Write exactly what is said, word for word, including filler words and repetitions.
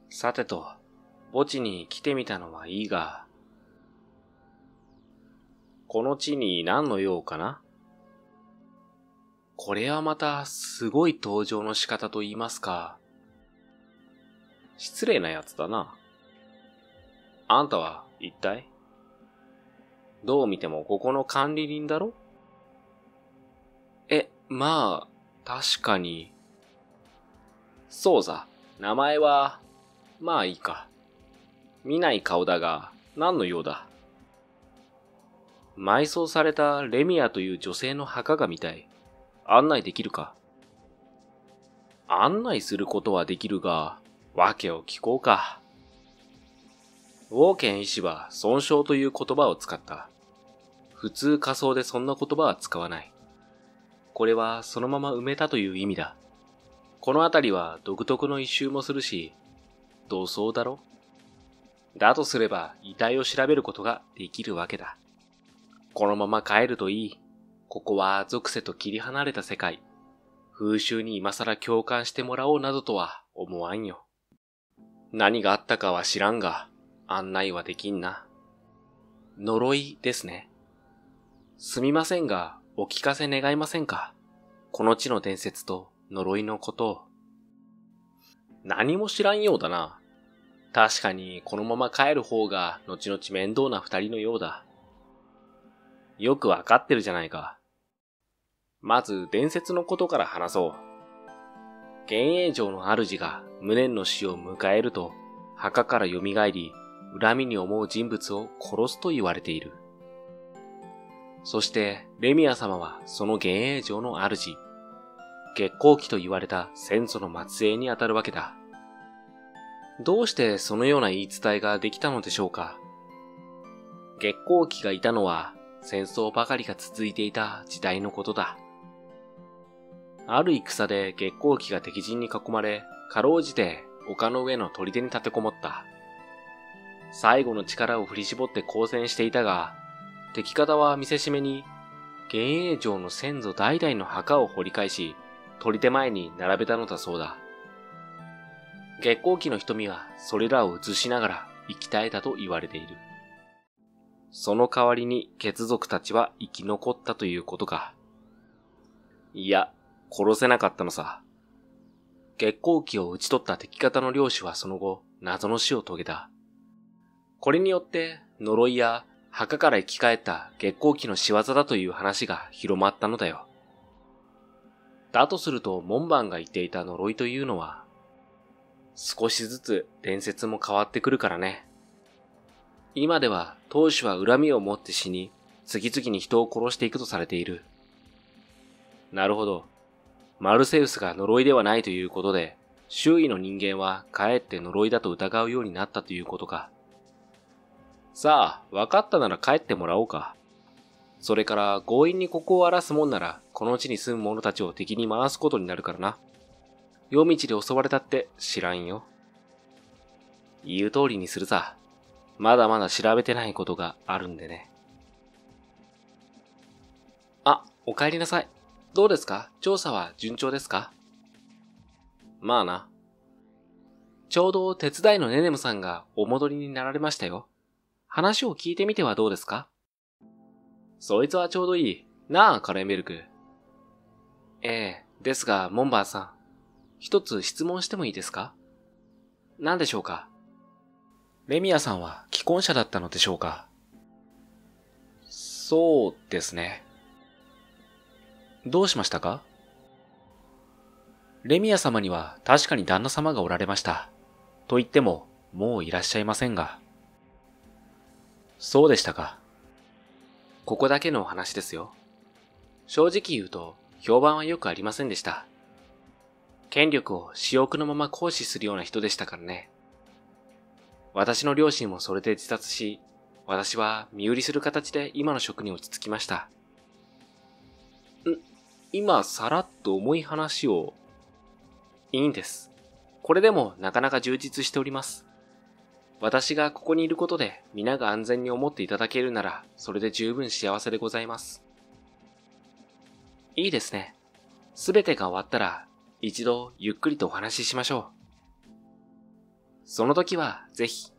さてと、墓地に来てみたのはいいが、この地に何の用かな？これはまたすごい登場の仕方と言いますか。失礼なやつだな。あんたは一体？どう見てもここの管理人だろ？え、まあ、確かに。そうさ、名前は、まあいいか。見ない顔だが、何の用だ？埋葬されたレミアという女性の墓が見たい。案内できるか？案内することはできるが、訳を聞こうか。ウォーケン医師は損傷という言葉を使った。普通仮想でそんな言葉は使わない。これはそのまま埋めたという意味だ。この辺りは独特の一周もするし、土葬だろ？だとすれば遺体を調べることができるわけだ。このまま帰るといい。ここは属性と切り離れた世界。風習に今更共感してもらおうなどとは思わんよ。何があったかは知らんが、案内はできんな。呪いですね。すみませんが、お聞かせ願いませんか？この地の伝説と呪いのことを。何も知らんようだな。確かにこのまま帰る方が後々面倒な二人のようだ。よくわかってるじゃないか。まず伝説のことから話そう。幻影城の主が無念の死を迎えると墓から蘇り、恨みに思う人物を殺すと言われている。そしてレミア様はその幻影城の主、月光鬼と言われた先祖の末裔にあたるわけだ。どうしてそのような言い伝えができたのでしょうか。月光鬼がいたのは戦争ばかりが続いていた時代のことだ。ある戦で月光鬼が敵陣に囲まれ、かろうじて丘の上の砦に立てこもった。最後の力を振り絞って抗戦していたが、敵方は見せしめに、幻影城の先祖代々の墓を掘り返し、砦前に並べたのだそうだ。月光鬼の瞳はそれらを映しながら生き絶えたと言われている。その代わりに血族たちは生き残ったということか。いや、殺せなかったのさ。月光鬼を討ち取った敵方の領主はその後、謎の死を遂げた。これによって、呪いや墓から生き返った月光鬼の仕業だという話が広まったのだよ。だとすると、門番が言っていた呪いというのは、少しずつ伝説も変わってくるからね。今では当主は恨みを持って死に、次々に人を殺していくとされている。なるほど。マルセウスが呪いではないということで、周囲の人間はかえって呪いだと疑うようになったということか。さあ、分かったなら帰ってもらおうか。それから強引にここを荒らすもんなら、この地に住む者たちを敵に回すことになるからな。夜道で襲われたって知らんよ。言う通りにするさ。まだまだ調べてないことがあるんでね。あ、お帰りなさい。どうですか？調査は順調ですか？まあな。ちょうど手伝いのネネムさんがお戻りになられましたよ。話を聞いてみてはどうですか？そいつはちょうどいい。なあ、カレーミルク。ええ、ですが、モンバーさん。一つ質問してもいいですか？何でしょうか？レミアさんは既婚者だったのでしょうか？そうですね。どうしましたか？レミア様には確かに旦那様がおられました。と言っても、もういらっしゃいませんが。そうでしたか。ここだけのお話ですよ。正直言うと、評判は良くありませんでした。権力を私欲のまま行使するような人でしたからね。私の両親もそれで自殺し、私は身売りする形で今の職に落ち着きました。ん、今さらっと重い話を。いいんです。これでもなかなか充実しております。私がここにいることで皆が安全に思っていただけるなら、それで十分幸せでございます。いいですね。すべてが終わったら、一度ゆっくりとお話ししましょう。 その時はぜひ